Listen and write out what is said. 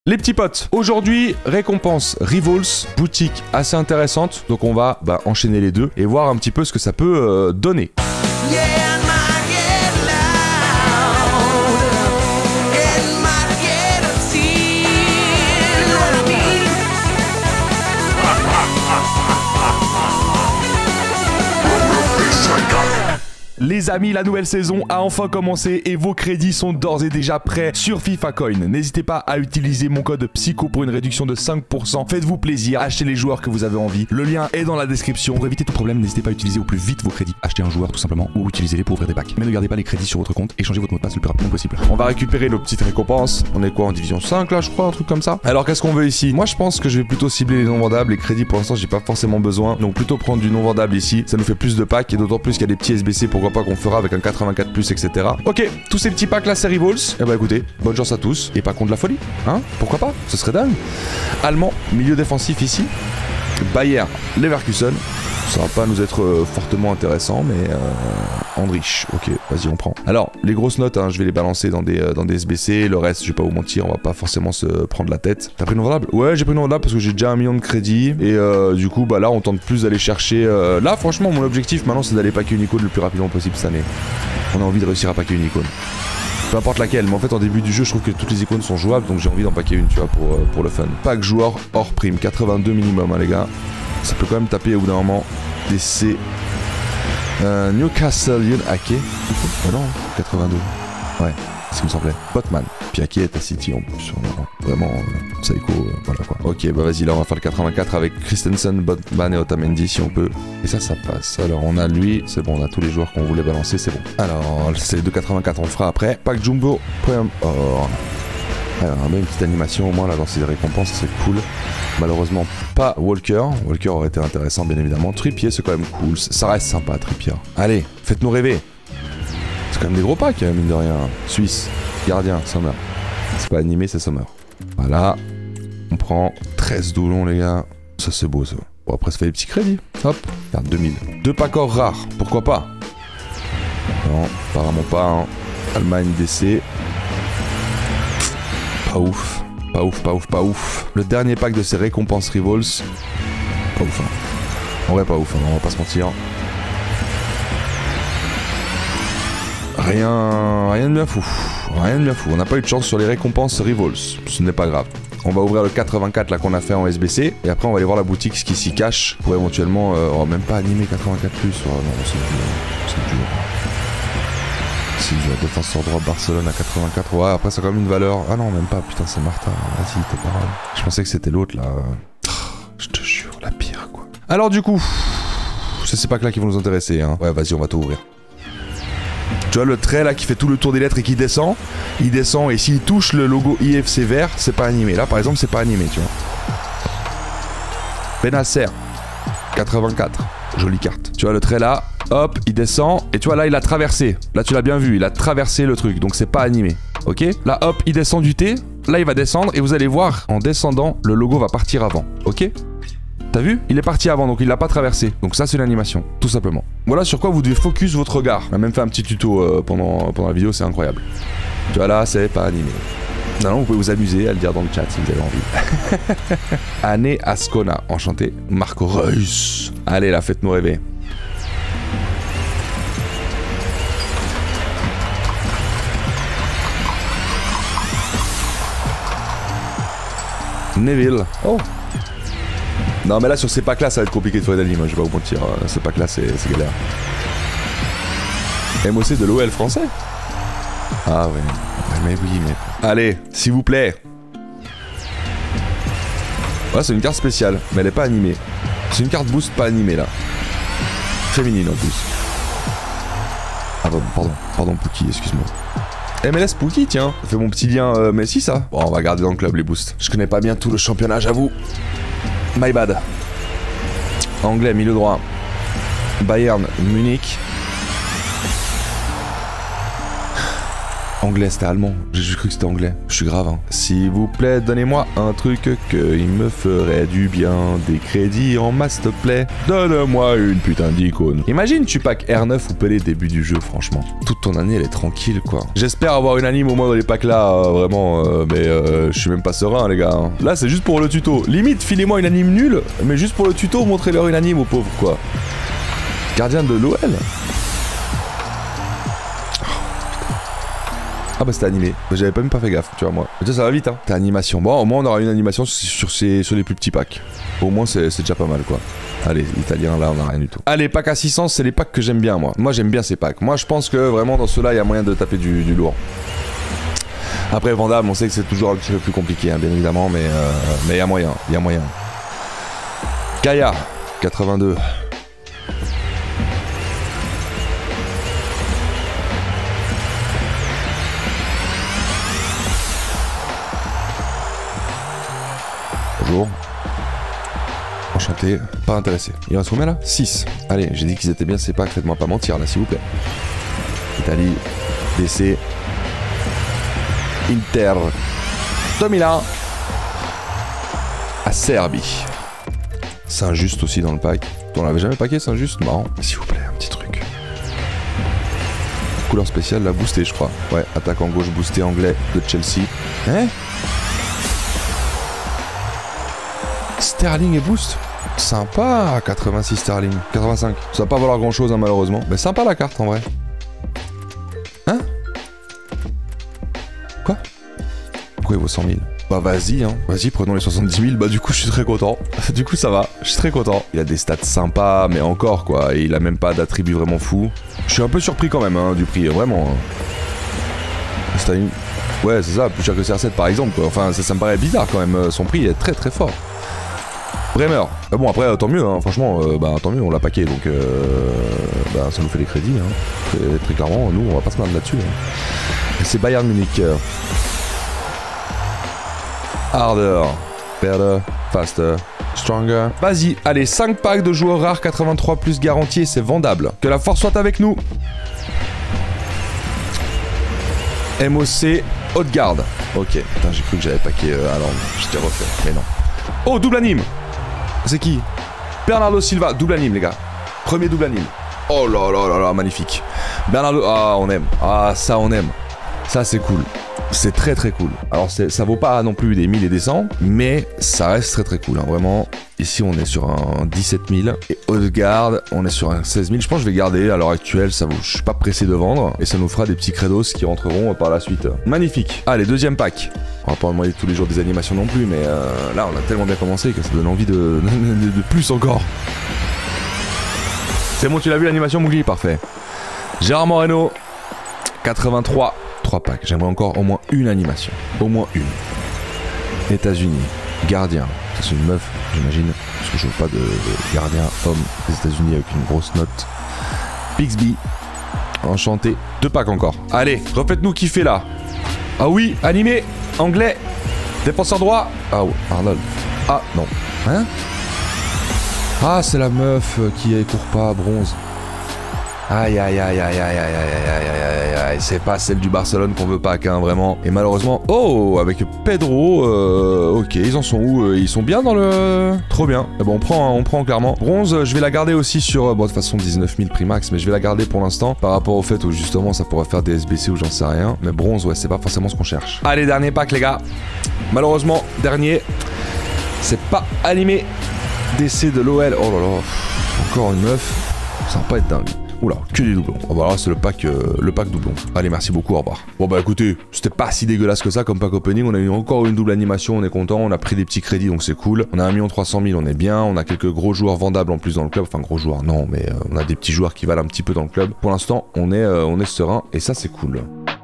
Les petits potes, aujourd'hui, récompense Rivals, boutique assez intéressante, donc on va enchaîner les deux et voir un petit peu ce que ça peut donner. Les amis, la nouvelle saison a enfin commencé et vos crédits sont d'ores et déjà prêts sur FIFA Coin. N'hésitez pas à utiliser mon code PSYCHO pour une réduction de 5%. Faites-vous plaisir, achetez les joueurs que vous avez envie. Le lien est dans la description. Pour éviter tout problème, n'hésitez pas à utiliser au plus vite vos crédits. Achetez un joueur tout simplement ou utilisez-les pour ouvrir des packs. Mais ne gardez pas les crédits sur votre compte et changez votre mot de passe le plus rapidement possible. On va récupérer nos petites récompenses. On est quoi en division 5 là, je crois, un truc comme ça. Alors qu'est-ce qu'on veut ici? Moi je pense que je vais plutôt cibler les non vendables. Les crédits pour l'instant j'ai pas forcément besoin. Donc plutôt prendre du non vendable ici. Ça nous fait plus de packs et d'autant plus qu'il y a des petits SBC, pourquoi pas qu'on fera avec un 84+, etc. Ok, tous ces petits packs là c'est Rivals. Et bah écoutez, bonne chance à tous. Et pas contre la folie, hein? Pourquoi pas? Ce serait dingue. Allemand, milieu défensif ici. Bayer, Leverkusen. Ça va pas nous être fortement intéressant, mais Andrich, ok, vas-y on prend. Alors, les grosses notes, hein, je vais les balancer dans des SBC, le reste, je vais pas vous mentir, on va pas forcément se prendre la tête. T'as pris non vendable? Ouais, j'ai pris non vendable parce que j'ai déjà 1 million de crédits, et du coup, bah là, on tente plus d'aller chercher... Là, franchement, mon objectif maintenant, c'est d'aller packer une icône le plus rapidement possible cette année. On a envie de réussir à packer une icône. Peu importe laquelle, mais en fait en début du jeu je trouve que toutes les icônes sont jouables, donc j'ai envie d'en packer une, tu vois, pour le fun. Pack joueur hors prime, 82 minimum, hein, les gars. Ça peut quand même taper au bout d'un moment. DC Newcastle Ake. Oh non, 82. Ouais, c'est ce qui me semblait. Botman. Puis Ake est à City en plus. Vraiment, psycho, voilà quoi. Ok, bah vas-y, là on va faire le 84 avec Christensen, Botman et Otamendi si on peut. Et ça passe. Alors on a lui, c'est bon, on a tous les joueurs qu'on voulait balancer, c'est bon. Alors, c'est les 2,84, on le fera après. Pack Jumbo, premium. Oh. Alors, on a une petite animation au moins là dans ces récompenses, c'est cool. Malheureusement, pas Walker. Walker aurait été intéressant, bien évidemment. Trippier, c'est quand même cool. Ça reste sympa, Trippier. Allez, faites-nous rêver. C'est quand même des gros packs, mine de rien. Suisse, gardien, Sommer. C'est pas animé, c'est Sommer. Voilà. On prend 13 doublons, les gars. Ça, c'est beau, ça. Bon, après, ça fait des petits crédits. Hop, regarde, 2000. Deux packs or rares, pourquoi pas? Non, apparemment pas. Hein. Allemagne, DC. Pas ouf. Pas ouf, pas ouf, pas ouf. Le dernier pack de ces récompenses Rivals. Pas ouf, hein. En vrai, pas ouf, hein. On va pas se mentir. Rien de bien fou. Rien de bien fou. On n'a pas eu de chance sur les récompenses Rivals. Ce n'est pas grave. On va ouvrir le 84 là qu'on a fait en SBC. Et après, on va aller voir la boutique, ce qui s'y cache. Pour éventuellement. Même pas animer 84+. Oh, non, c'est dur. C'est dur. Défenseur droit Barcelone à 84. Ouais, après, ça a quand même une valeur. Ah non, même pas. Putain, c'est Martha. Vas-y, t'es pas mal. Je pensais que c'était l'autre là. Je te jure, la pire quoi. Alors, du coup, c'est pas que là qui vont nous intéresser. Hein. Ouais, vas-y, on va tout ouvrir. Tu vois le trait là qui fait tout le tour des lettres et qui descend. Il descend et s'il touche le logo IFC vert, c'est pas animé. Là, par exemple, c'est pas animé, tu vois. Benacer 84. Jolie carte. Tu vois le trait là. Hop, il descend, et tu vois là il a traversé. Là tu l'as bien vu, il a traversé le truc, donc c'est pas animé. Ok? Là hop, il descend du T, là il va descendre, et vous allez voir, en descendant, le logo va partir avant. Ok? T'as vu? Il est parti avant, donc il l'a pas traversé. Donc ça c'est l'animation, tout simplement. Voilà sur quoi vous devez focus votre regard. On a même fait un petit tuto pendant la vidéo, c'est incroyable. Tu vois là, c'est pas animé. Non, vous pouvez vous amuser à le dire dans le chat si vous avez envie. Anne Ascona, enchanté. Marco Reus. Allez là, faites-nous rêver. Neville. Oh. Non mais là sur ces packs là ça va être compliqué de faire des animes, je vais pas vous mentir. Ces packs là c'est galère. MOC de l'OL français. Ah ouais. Mais oui mais... Allez, s'il vous plaît. Ouais c'est une carte spéciale, mais elle est pas animée. C'est une carte boost pas animée là. Féminine en plus. Ah bon, pardon Pookie, excuse-moi. MLS Pookie, tiens, ça fait mon petit lien Messi ça. Bon, on va garder dans le club les boosts. Je connais pas bien tout le championnat, j'avoue. My bad. Anglais, milieu droit. Bayern, Munich. Anglais, c'était allemand. J'ai cru que c'était anglais. Je suis grave, hein. S'il vous plaît, donnez-moi un truc il me ferait du bien. Des crédits en masse, s'il te plaît. Donne-moi une putain d'icône. Imagine, tu packs R9 ou Pelé début du jeu, franchement. Toute ton année, elle est tranquille, quoi. J'espère avoir une anime au moins dans les packs là, vraiment. Mais je suis même pas serein, les gars. Hein. Là, c'est juste pour le tuto. Limite, filez-moi une anime nulle, mais juste pour le tuto, montrez-leur une anime aux pauvres, quoi. Gardien de l'OL. Ah bah c'était animé, j'avais même pas fait gaffe, tu vois moi. Mais ça va vite hein. T'as animation. Bon au moins on aura une animation sur les plus petits packs. Au moins c'est déjà pas mal quoi. Allez, italien là on a rien du tout. Allez, packs à 600 c'est les packs que j'aime bien moi. Moi j'aime bien ces packs. Moi je pense que vraiment dans ceux-là il y a moyen de taper du lourd. Après Vandame on sait que c'est toujours un petit peu plus compliqué hein, bien évidemment mais il y a moyen, il y a moyen. Kaya, 82. Bonjour. Enchanté. Pas intéressé. Il reste combien là 6. Allez, j'ai dit qu'ils étaient bien ces packs, faites-moi pas mentir là, s'il vous plaît. Italie. DC. Inter. 2001. À Serbie. Saint-Just aussi dans le pack. On l'avait jamais packé Saint-Just, marrant. S'il vous plaît, un petit truc. Couleur spéciale, la boostée je crois. Ouais, attaque en gauche boosté anglais de Chelsea. Hein Sterling et boost. Sympa, 86 Sterling. 85. Ça va pas valoir grand chose hein, malheureusement. Mais sympa la carte en vrai. Hein? Quoi? Pourquoi il vaut 100 000? Bah vas-y hein. Vas-y prenons les 70 000. Bah du coup je suis très content. Du coup ça va. Je suis très content. Il a des stats sympas mais encore quoi. Et il a même pas d'attribut vraiment fou. Je suis un peu surpris quand même hein, du prix. Vraiment. Sterling. Ouais c'est ça. Plus cher que CR7 par exemple quoi. Enfin ça me paraît bizarre quand même. Son prix est très très fort. Bremer. Ah bon après tant mieux hein, franchement bah tant mieux on l'a paqué donc bah, ça nous fait des crédits hein. Très clairement nous on va pas se plaindre là-dessus hein. C'est Bayern Munich. Harder, better, faster, stronger. Vas-y, allez 5 packs de joueurs rares 83 plus garantis et c'est vendable. Que la force soit avec nous. MOC Haute-Garde. Ok, putain j'ai cru que j'avais paqué alors j'étais refait, mais non. Oh double anime. C'est qui? Bernardo Silva, double anime les gars. Premier double anime. Oh là là là là, magnifique. Bernardo, ah on aime. Ah ça on aime. Ça c'est cool. C'est très très cool. Alors ça vaut pas non plus des 1000 et des 100, mais ça reste très très cool. Hein. Vraiment, ici on est sur un 17 000 et Haute-Garde, on est sur un 16 000. Je pense que je vais garder à l'heure actuelle, ça vaut, je suis pas pressé de vendre et ça nous fera des petits credos qui rentreront par la suite. Magnifique. Allez, deuxième pack. On va pas envoyer tous les jours des animations non plus, mais là on a tellement bien commencé que ça donne envie de plus encore. C'est bon, tu l'as vu l'animation Mougli, parfait. Gérard Moreno, 83. 3 packs. J'aimerais encore au moins une animation. Au moins une. États-Unis. Gardien. Ça c'est une meuf, j'imagine. Parce que je veux pas de gardien homme des États-Unis avec une grosse note. Bixby. Enchanté. 2 packs encore. Allez, refaites-nous kiffer là. Ah oui, animé. Anglais. Défenseur droit. Ah ouais, Arnold. Ah non. Hein? Ah, c'est la meuf qui court pas, bronze. Aïe aïe aïe aïe aïe aïe aïe aïe aïe aïe, c'est pas celle du Barcelone qu'on veut pas qu'un vraiment. Et malheureusement, oh avec Pedro, ok ils en sont où? Ils sont bien dans le... Trop bien. Et bon on prend clairement. Bronze, je vais la garder aussi sur, bon de toute façon 19 000 prix max, mais je vais la garder pour l'instant par rapport au fait où justement ça pourrait faire des SBC ou j'en sais rien. Mais bronze ouais c'est pas forcément ce qu'on cherche. Allez dernier pack les gars. Malheureusement dernier, c'est pas animé. DC de l'OL, oh là là, encore une meuf, ça va pas être dingue. Oula, que des doublons. Oh bah là c'est le pack doublon. Allez, merci beaucoup, au revoir. Bon bah écoutez, c'était pas si dégueulasse que ça comme pack opening. On a eu encore une double animation, on est content. On a pris des petits crédits donc c'est cool. On a 1 300 000, on est bien. On a quelques gros joueurs vendables en plus dans le club. Enfin gros joueurs non, mais on a des petits joueurs qui valent un petit peu dans le club. Pour l'instant, on est serein et ça c'est cool.